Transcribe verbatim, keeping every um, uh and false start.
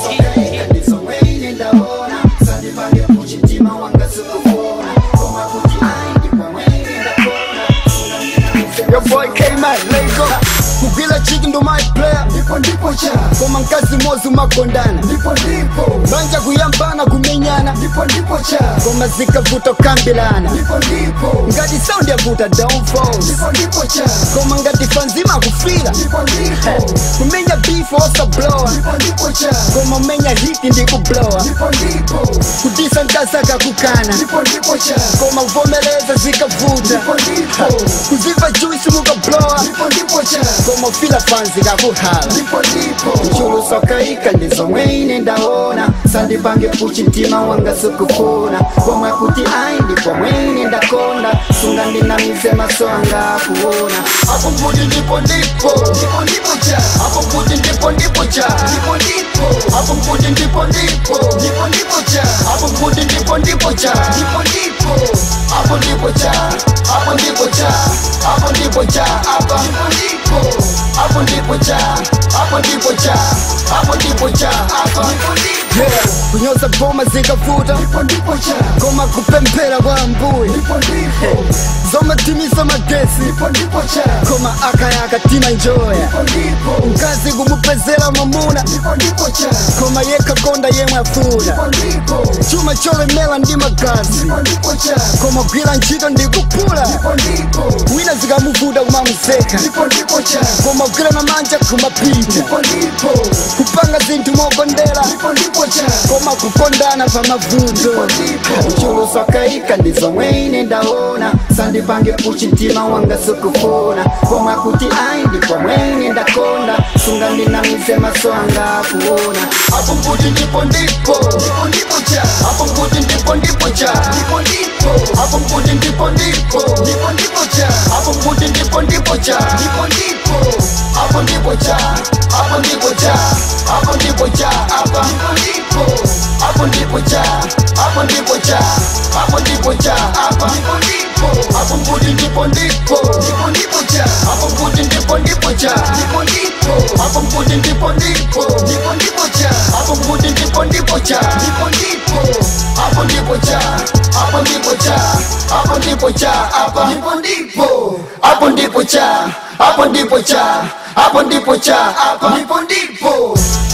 Your boy came out, Lego. Kugila chiki ndo my player. Ndipo ndipo cha. Koma nkazi mozu makondana. Ndipo ndipo. Banja kuyambana kumenyana. Ndipo ndipo cha. Koma zika vuto kambilana. Ndipo ndipo. Ngati sound ya vuta downfalls. Ndipo ndipo cha. Koma ngati fanzima kufila. Ndipo ndipo. Kumenya beef osa blower. Ndipo ndipo cha. Koma menya hiti ndiku blower. Ndipo ndipo. Kudisa nkasaka kukana. Ndipo ndipo cha. Koma uvomeleza zika vuta. Ndipo ndipo. Kuziva juice muka blower. Ndipo ndipo cha. Koma fila fanzi kakuhala. Ndipo ndipo. Chulu sokaika ndizo mweine ndaona. Sandi pange puchi ntima wanga sukufuna. Koma kuti ai ndipo mweine ndakonda. Sunga ndina misema soanga kuona. Apo mputi ndipo ndipo. Ndipo ndipo cha. Apo mputi ndipo ndipo cha. Ndipo ndipo. Apo mputi ndipo ndipo. Ndipo ndipo cha. Apo mputi ndipo ndipo cha. Ndipo ndipo. Apo ndipo cha. Apo ndipo cha. Apo ndipo cha. Apo ndipo. Apo ndipo cha. Apo ndipo cha. Apo ndipo cha. Apo yeah. Kunyoza boma zikavuta. Ndipo ndipo cha. Koma kupempera kwa mbuye. Ndipo ndipo. Zoma timisa magesi. Ndipo ndipo cha. Koma akayaka tima njoya. Ndipo ndipo. Mkazi kumupezela mamuna. Ndipo ndipo cha. Koma yeka konda yemwe afuna. Ndipo ndipo. Chuma chole mela ndi magazi. Ndipo ndipo cha. Koma gwila nchito ndi kupula. Ndipo ndipo. Wina zikamuvuda kumamuseka. Ndipo ndipo cha. Koma gwila na manja kumapita. Ndipo ndipo. Kupanga zintu mokondela. Ndipo ndipo cha. Koma kukondana pa mavuto. Ndipo ndipo. Chulu sokaika ndizo mweine ndaona. Sandi pange puchi ntima wanga sukufuna. Koma kuti ai ndipo mweine ndakonda. Sunga ndina misema soanga kuona. Apo mputi ndipo ndipo. Ndipo ndipo cha. Apo mputi ndipo ndipo cha. Ndipo ndipo. Apo mputi ndipo ndipo. Ndipo ndipo cha. Apo mputi ndipo ndipo cha. Ndipo ndipo. Apo ndipo cha. Apo ndipo cha. Apo ndipo cha. Apo ndipo. Apo ndipo cha. Apo ndipo cha. Apo ndipo cha. Apo ndipo. Apo mputi ndipo ndipo. Ndipo ndipo cha. Apo mputi ndipo ndipo cha. Ndipo ndipo. Apo mputi ndipo ndipo. Ndipo ndipo cha. Apo mputi ndipo ndipo cha. Ndipo ndipo. Apo ndipo cha. Apo ndipo cha. Apo ndipo cha. Apo ndipo. Apo ndipo cha. Apo ndipo cha. Apo ndipo cha. Apo ndipo.